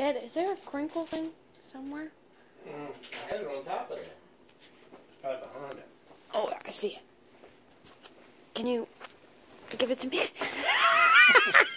Dad, is there a crinkle thing somewhere? I had it on top of it. Right behind it. Oh, I see it. Can you give it to me?